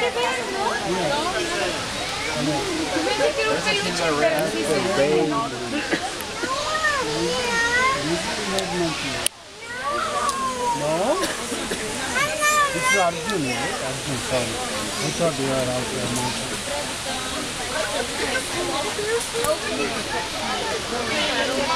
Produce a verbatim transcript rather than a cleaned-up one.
No? This is Arjun, right? Arjun, sorry. I thought you were also a monkey.